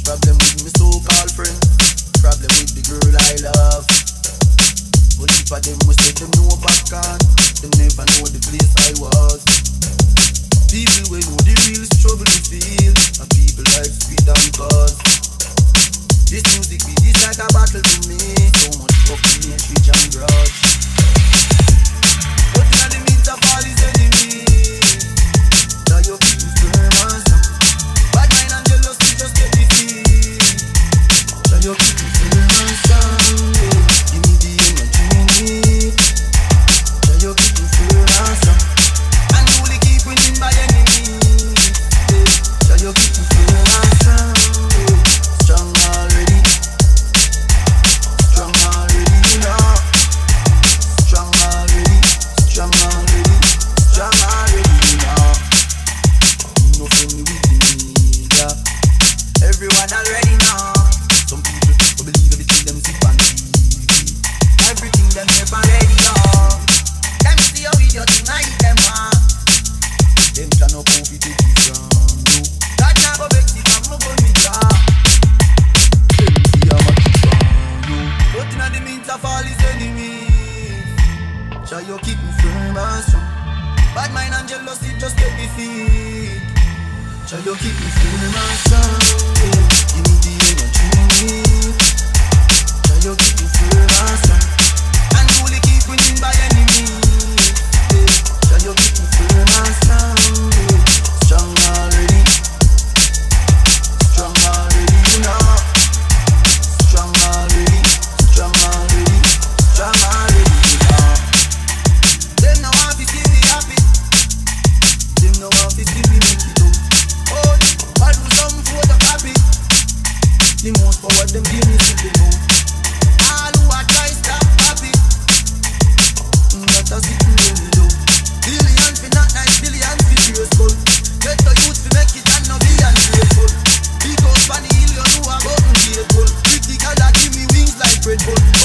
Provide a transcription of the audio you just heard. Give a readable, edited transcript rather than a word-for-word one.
Problem with me so-called friends. Problem with the girl I love. But if I them was say them know back on, them never know the place I was. People we know the real struggle we feel, and people like sweet and cause. This music be this like a battle to me. So much fucking hatred and grudge. But in the midst of all his enemies, now you keep me firm and strong. Bad mind and jealousy just get defeat. Now you keep me firm and strong. Give me the energy you need. Now you keep me firm and strong. And you only keep winning by enemies. Now you keep me firm and strong. Strong already. Strong already, you know. Strong already. Strong already. Strong already, you know. You know for me with the media. Everyone already know. Some people who believe everything them see on TV. Everything them hear on radio. Them see how idiot tonight them want. Them cannot prove it from you. God never vex it from my gun me draw. Them see how much it's from you. But in the midst of all his enemies, shall you keep me firm and strong. Bad mind and jealousy just get defeat. Shall you keep me firm and strong. Give me the energy you need. Shall you keep me firm and strong. And you only keep winning by enemies. Shall you keep me firm and strong. Strong already. Strong already, you know. Strong already. Strong already. Strong already, you know. Them no want to see me happy. Them no want to see me make it up. Oh, I do some photocopy. The most power them give me to the moon. All who a try stop happy. That a sitting where we do. Billions fi not nice, billions fi graceful. Get the youth fi make it and no be ungrateful. Because funny hill you know I'm getting grateful. Critical that give me wings like Red Bull.